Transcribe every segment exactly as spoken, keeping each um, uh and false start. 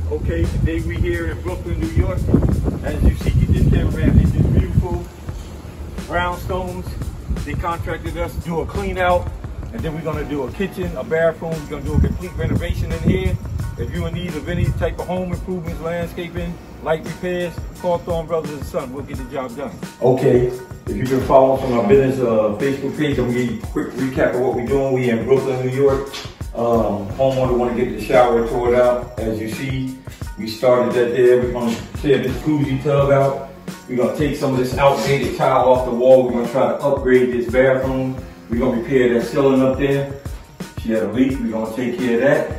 Okay, today we here in Brooklyn, New York. As you see, you just came around in these beautiful brownstones. They contracted us to do a clean out, and then we're gonna do a kitchen, a bathroom. We're gonna do a complete renovation in here. If you're in need of any type of home improvements, landscaping, light repairs, call Thorne Brothers and Son. We'll get the job done. Okay, if you can follow us on our business uh, Facebook page, I'm gonna give you a quick recap of what we're doing. We in Brooklyn, New York. Um, homeowner want to get the shower tore out. As you see, we started that there. We're going to clear this jacuzzi tub out. We're going to take some of this outdated tile off the wall. We're going to try to upgrade this bathroom. We're going to repair that ceiling up there. She had a leak. We're going to take care of that.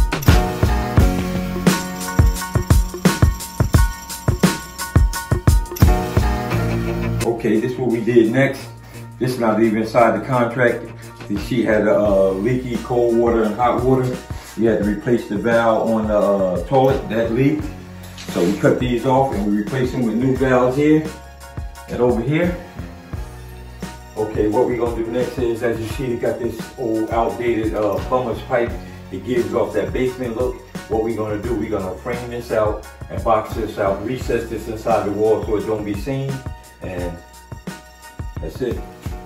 Okay, this is what we did next. This is not even inside the contract. She had a uh, leaky cold water and hot water. We had to replace the valve on the uh, toilet that leaked. So we cut these off and we replaced them with new valves here and over here. Okay, what we're gonna do next is, as you see, we got this old outdated uh, plumber's pipe. It gives off that basement look. What we're gonna do, we're gonna frame this out and box this out, recess this inside the wall so it don't be seen, and that's it.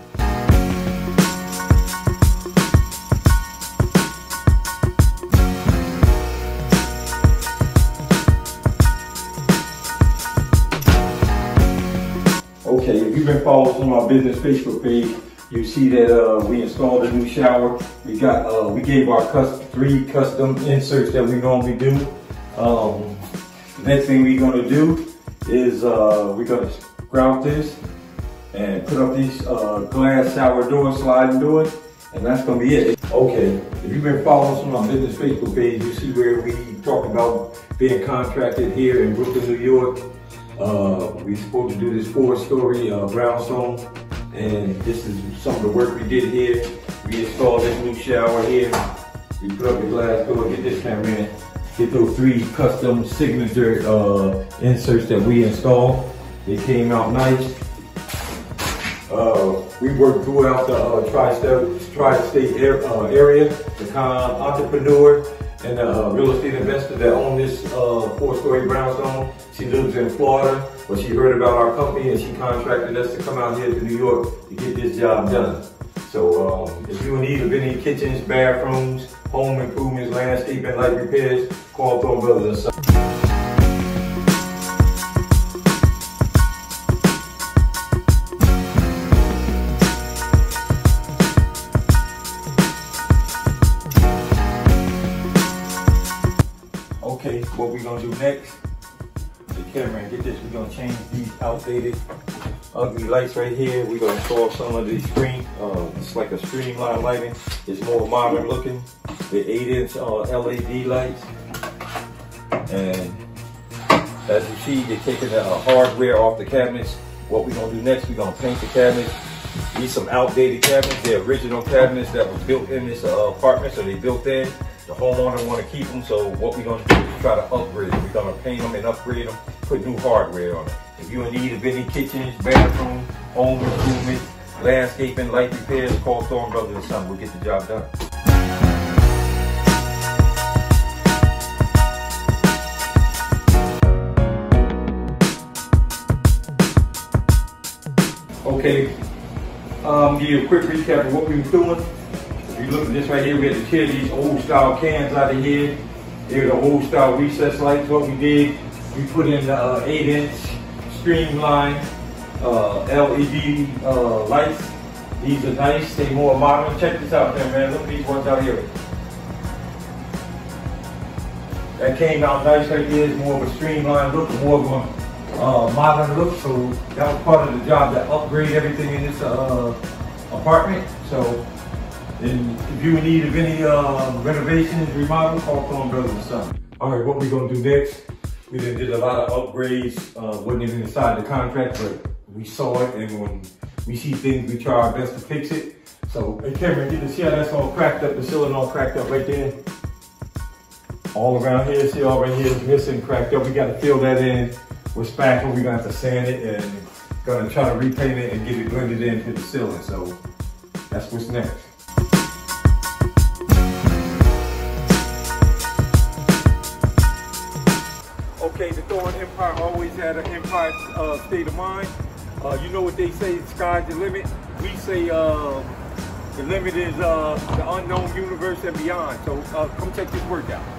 Okay, if you've been following us on our business Facebook page, you see that uh, we installed a new shower. We got, uh, we gave our custom, three custom inserts that we normally do. Um, the next thing we're gonna do is uh, we're gonna grout this and put up these uh, glass shower doors, sliding doors, and that's gonna be it. Okay, if you've been following us on our business Facebook page, you see where we talk about being contracted here in Brooklyn, New York. Uh, we supposed to do this four-story uh, brownstone, and this is some of the work we did here. We installed this new shower here. We put up the glass door, get this camera in, get those three custom signature uh, inserts that we installed. They came out nice. Uh, we worked throughout the uh, tri-state tri-state air, uh, area. The con entrepreneur and a uh, real estate investor that owned this uh, four-story brownstone. She lives in Florida, but she heard about our company and she contracted us to come out here to New York to get this job done. So um, if you're in need of any kitchens, bathrooms, home improvements, landscaping, light repairs, call Thorne Brothers and Son. Okay, what we're gonna do next, the camera and get this, we're gonna change these outdated, ugly lights right here. We're gonna install some of these screen, uh, it's like a streamline lighting. It's more modern looking. The eight inch uh, L E D lights. And as you see, they're taking the uh, hardware off the cabinets. What we're gonna do next, we're gonna paint the cabinets. These some outdated cabinets. They're original cabinets that was built in this uh, apartment, so they built in. The homeowner want to keep them, so what we're going to do is try to upgrade them. We're going to paint them and upgrade them, put new hardware on it. If you're in need of any kitchens, bathroom, home improvements, landscaping, light repairs, call Thorne Brothers and Son. We'll get the job done. Okay, um, give you a quick recap of what we were doing. If you look at this right here, we had to tear these old style cans out of here. They're the old style recess lights. What we did, we put in the uh, eight inch streamline uh, L E D uh, lights. These are nice, they more modern. Check this out there, man. Look at these ones out here. That came out nice right here. It's more of a streamline look, more of a uh, modern look. So that was part of the job, to upgrade everything in this uh, apartment. So. And if you're in need of any uh, renovations, remodel, call Thorne Brothers and Son. All right, what we're gonna do next, we done did a lot of upgrades, uh, wasn't even inside the contract, but we saw it, and when we see things, we try our best to fix it. So, hey Cameron, you can see how that's all cracked up, the ceiling all cracked up right there. All around here, see all right here is missing, cracked up. We gotta fill that in with spackle. We're gonna have to sand it and gonna try to repaint it and get it blended into the ceiling. So that's what's next. store in Empire always had an Empire uh, state of mind. Uh, you know what they say, the sky's the limit. We say uh, the limit is uh, the unknown universe and beyond. So uh, come check this work out.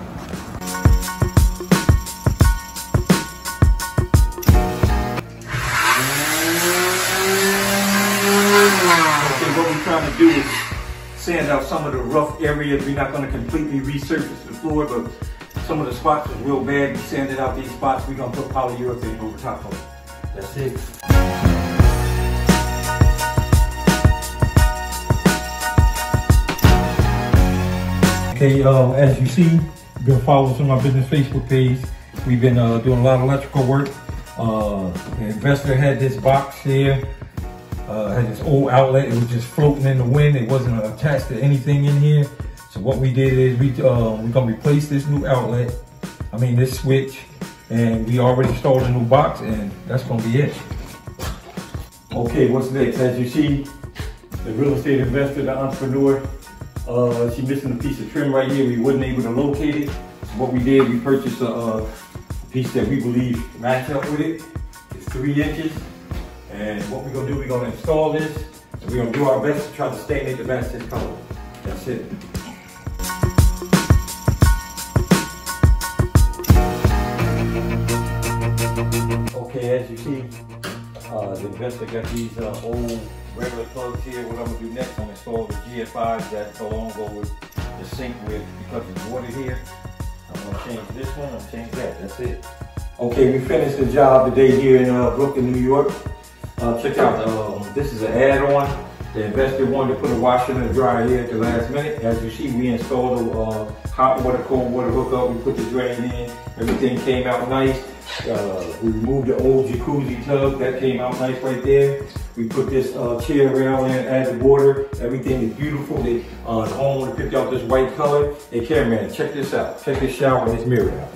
Okay, what we're trying to do is sand out some of the rough areas. We're not going to completely resurface the floor, but some of the spots are real bad. We sanded out these spots. We're going to put polyurethane over top of it. That's it. Okay, uh, as you see, you've been following us on our business Facebook page. We've been uh, doing a lot of electrical work. Uh, the investor had this box here. Uh, had this old outlet. It was just floating in the wind. It wasn't attached to anything in here. So what we did is we uh, we're gonna replace this new outlet. I mean this switch, and we already installed a new box, and that's gonna be it. Okay, what's next? As you see, the real estate investor, the entrepreneur, uh, she missing a piece of trim right here. We wasn't able to locate it. So what we did, we purchased a, a piece that we believe match up with it. It's three inches. And what we're gonna do, we're gonna install this, and we're gonna do our best to try to stain it to match this color. That's it. Okay, as you see, uh, the investor got these uh, old regular plugs here. What I'm gonna do next, I'm gonna install the G F Is that go along go with the sink with, because there's water here. I'm gonna change this one, I'm gonna change that, that's it. Okay, we finished the job today here in uh, Brooklyn, New York. Uh, check out, um, this is an add-on. The investor wanted to put a washer and a dryer here at the last minute. As you see, we installed a uh, hot water, cold water hookup. We put the drain in. Everything came out nice. Uh, we removed the old jacuzzi tub. That came out nice right there. We put this uh, chair rail in, added water. Everything is beautiful. They, uh, the homeowner picked out this white color. Hey, cameraman, check this out. Check this shower and this mirror out.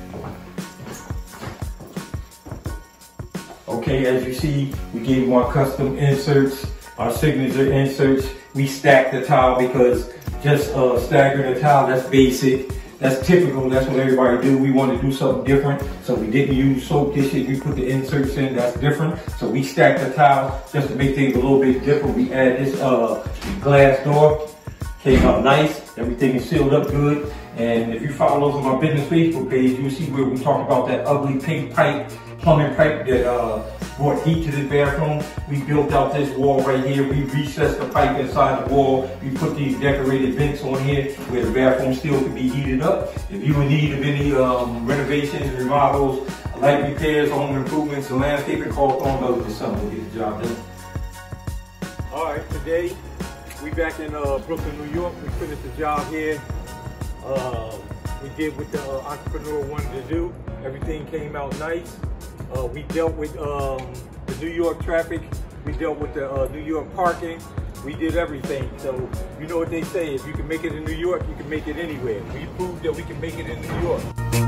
Okay, as you see, we gave them our custom inserts, our signature inserts. We stacked the tile because just uh, staggering the tile, that's basic. That's typical, that's what everybody do. We want to do something different. So we didn't use soap dishes, we put the inserts in, that's different. So we stacked the tile just to make things a little bit different. We add this uh, glass door, came out nice. Everything is sealed up good. And if you follow us on our business Facebook page, you'll see where we talk about that ugly pink pipe, plumbing pipe that uh, brought heat to the bathroom. We built out this wall right here. We recessed the pipe inside the wall. We put these decorated vents on here where the bathroom still can be heated up. If you in need of any um, renovations, remodels, light repairs, home improvements, and landscaping, call Thornbell for something to get the job done. All right, today we back in uh, Brooklyn, New York. We finished the job here. Uh, we did what the uh, entrepreneur wanted to do. Everything came out nice. Uh, we dealt with um, the New York traffic. We dealt with the uh, New York parking. We did everything. So you know what they say, if you can make it in New York, you can make it anywhere. We proved that we can make it in New York.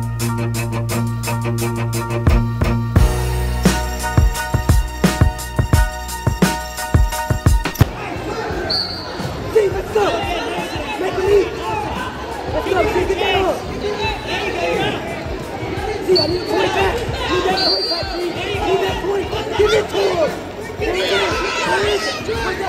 See, let's go. Make it eat. Let's go. See, get that up. See, I need a point back. Need that point back, please. Need that point. Give it to him. There it is. There it is.